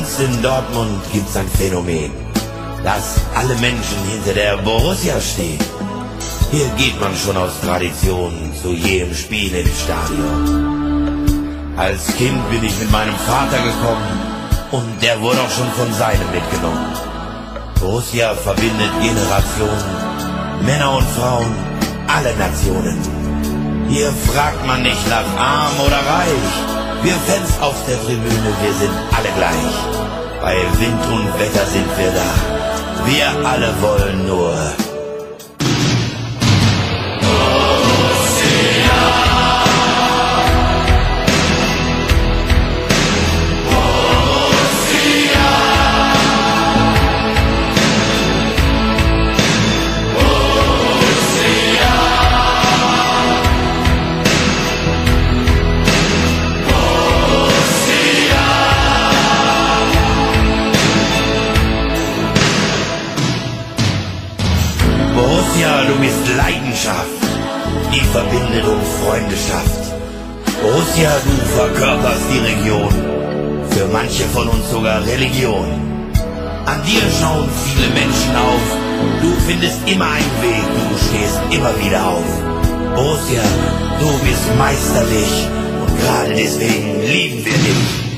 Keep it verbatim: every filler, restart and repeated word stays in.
uns in Dortmund gibt's ein Phänomen, dass alle Menschen hinter der Borussia stehen. Hier geht man schon aus Tradition zu jedem Spiel ins Stadion. Als Kind bin ich mit meinem Vater gekommen und der wurde auch schon von seinem mitgenommen. Borussia verbindet Generationen, Männer und Frauen, alle Nationen. Hier fragt man nicht nach arm oder reich. Wir Fans auf der Tribüne, wir sind alle gleich. Bei Wind und Wetter sind wir da. Wir alle wollen nur Borussia, du bist Leidenschaft, die verbindet uns Freundschaft. Borussia, du verkörperst die Region, für manche von uns sogar Religion. An dir schauen viele Menschen auf, du findest immer einen Weg, du stehst immer wieder auf. Borussia, du bist meisterlich und gerade deswegen lieben wir dich.